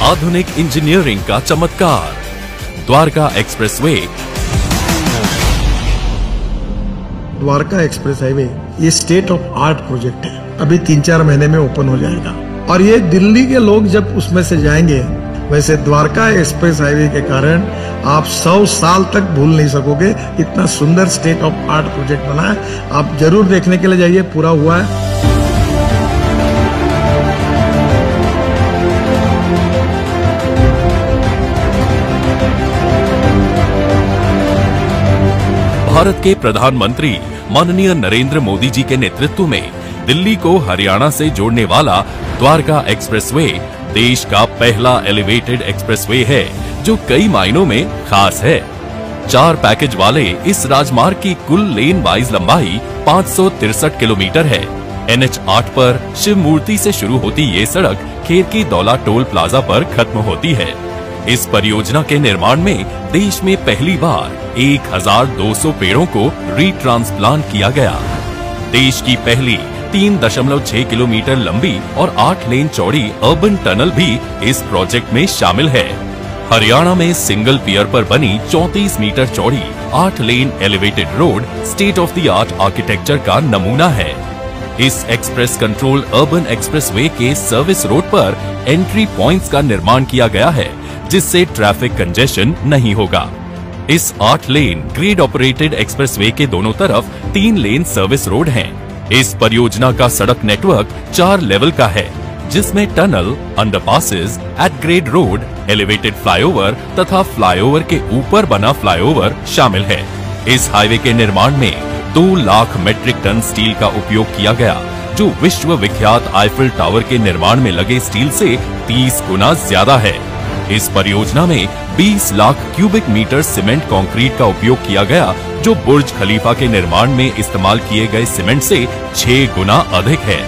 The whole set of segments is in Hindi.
आधुनिक इंजीनियरिंग का चमत्कार, Dwarka expressway. Dwarka express highway ये स्टेट ऑफ आर्ट प्रोजेक्ट है। अभी 3-4 महीने में ओपन हो जाएगा और ये दिल्ली के लोग जब उसमें से जाएंगे, वैसे द्वारका एक्सप्रेस हाईवे के कारण आप 100 साल तक भूल नहीं सकोगे। इतना सुंदर स्टेट ऑफ आर्ट प्रोजेक्ट बना है, आप जरूर देखने के लिए जाइए। पूरा हुआ है। भारत के प्रधानमंत्री माननीय नरेंद्र मोदी जी के नेतृत्व में दिल्ली को हरियाणा से जोड़ने वाला द्वारका एक्सप्रेसवे देश का पहला एलिवेटेड एक्सप्रेसवे है, जो कई मायनों में खास है। 4 पैकेज वाले इस राजमार्ग की कुल लेन वाइज लंबाई 563 किलोमीटर है। NH 8 पर शिव मूर्ति से शुरू होती ये सड़क खेरकी दौला टोल प्लाजा पर खत्म होती है। इस परियोजना के निर्माण में देश में पहली बार 1200 पेड़ों को रीट्रांसप्लांट किया गया। देश की पहली 3.6 किलोमीटर लंबी और 8 लेन चौड़ी अर्बन टनल भी इस प्रोजेक्ट में शामिल है। हरियाणा में सिंगल पियर पर बनी 34 मीटर चौड़ी 8 lane elevated road state of the art architecture का नमूना है। इस एक्सप्रेस कंट्रोल अर्बन एक्सप्रेसवे के सर्विस रोड पर एंट्री पॉइंट्स का निर्माण किया गया है, जिससे ट्रैफिक कंजेशन नहीं होगा। इस 8 लेन ग्रिड ऑपरेटेड एक्सप्रेसवे के दोनों तरफ 3 लेन सर्विस रोड हैं। इस परियोजना का सड़क नेटवर्क 4 लेवल का है, जिसमें tunnel, underpasses, at grade road, elevated flyover तथा फ्लाईओवर के ऊपर बना फ्लाईओवर शामिल है। इस हाईवे के निर्माण में 2 लाख मेट्रिक टन स्टील का उपयोग किया गया, जो विश्व विख्यात आईफिल टावर के निर्माण में लगे स्टील से 30 गुना ज्यादा है। इस परियोजना में 20 lakh cubic metre cement concrete का उपयोग किया गया, जो बुर्ज खलीफा के निर्माण में इस्तेमाल किए गए सीमेंट से 6 गुना अधिक है।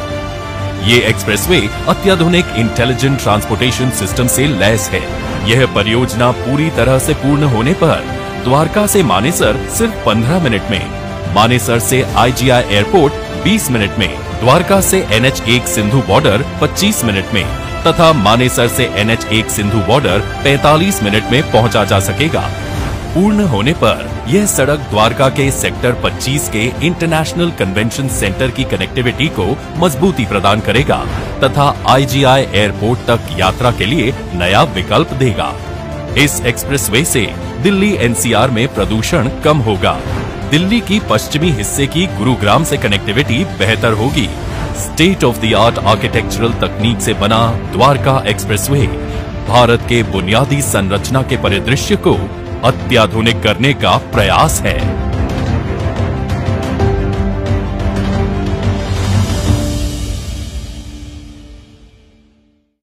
ये एक्सप्रेसवे अत्याधुनिक इंटेलिजेंट ट्रांसपोर्टेशन सिस्टम से लैस है। यह परियोजना पूरी तरह से पूर्ण होने पर द्वारका से मानेसर सिर्फ 15 मिनट में, मानेसर से IGI एयरपोर्ट 20 मिनट में, द्वारका से NH 1 सिंधु बॉर्डर 25 मिनट में तथा मानेसर से NH 1 सिंधु बॉर्डर 45 मिनट में पहुंचा जा सकेगा। पूर्ण होने पर यह सड़क द्वारका के सेक्टर 25 के इंटरनेशनल कन्वेंशन सेंटर की कनेक्टिविटी को मजबूती प्रदान करेगा तथा IGI एयरपोर्ट तक यात्रा के लिए नया विकल्प देगा। इस एक्सप्रेसवे से दिल्ली NCR में प्रदूषण कम होगा। दिल्ली की पश्चिमी हिस्से की गुरुग्राम से कनेक्टिविटी बेहतर होगी। State of the art architectural तकनीक से बना द्वारका एक्सप्रेसवे भारत के बुनियादी संरचना के परिदृश्य को अत्याधुनिक करने का प्रयास है।